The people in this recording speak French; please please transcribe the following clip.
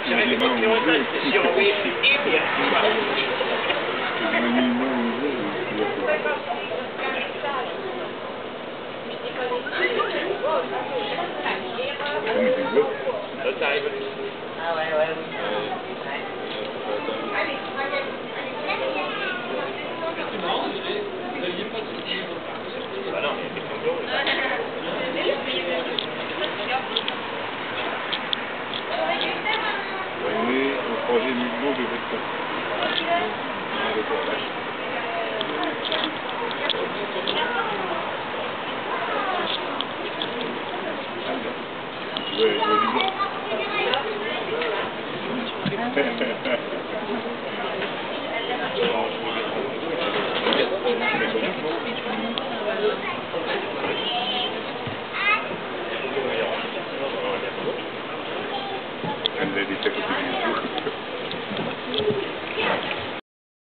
dirais que quand on est sur oui, et bien. Ça, ça arrive. Ah ouais, ouais, oui. Bah non, mais c'est comme On est au troisième niveau de votre temps. Ouais, je vois du blanc. Elle l'a dit à côté du jour.